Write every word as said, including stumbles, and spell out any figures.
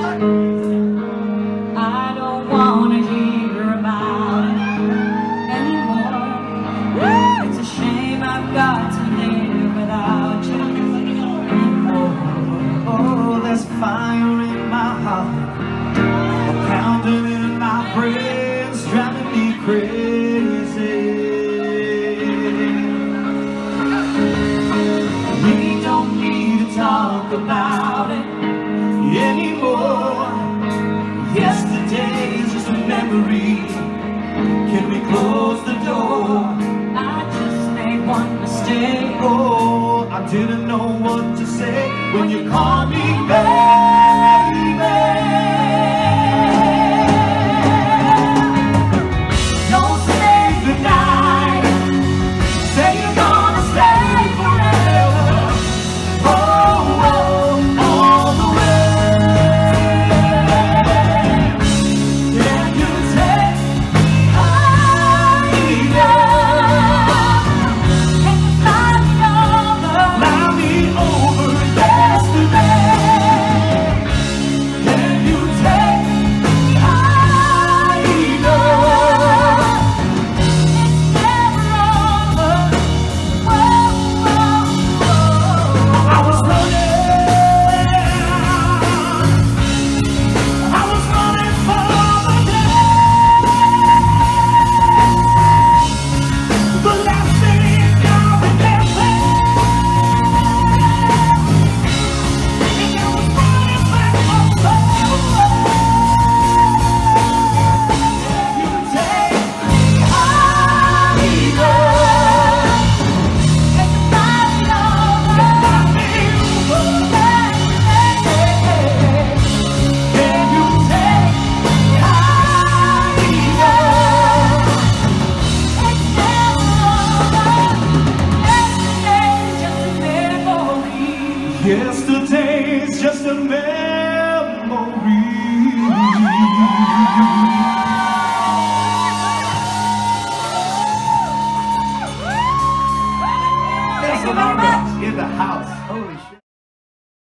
I don't wanna hear about it anymore. It's a shame I've got to live without you anymore. Oh, there's fire in my heart, pounding in my brains, driving me crazy. We don't need to talk about it anymore. Yesterday's just a memory. Can we close the door? I just made one mistake. Oh, I didn't know what to say when you called me baby. Don't say goodnight. Say you're gonna stay forever. Oh, oh, all the way. Can you take me higher? Can you fly me over? Fly me over yesterday. Can you take me higher? It's never over. Whoa, whoa, whoa. I was running, I was running for the day. The last thing I remember, and I was running back home. You take me higher. Can you fly me over? Can you take me higher? It's never over. Yesterday's just a memory. Yesterday's just a memory. Thank you very much. In the house. Holy shit.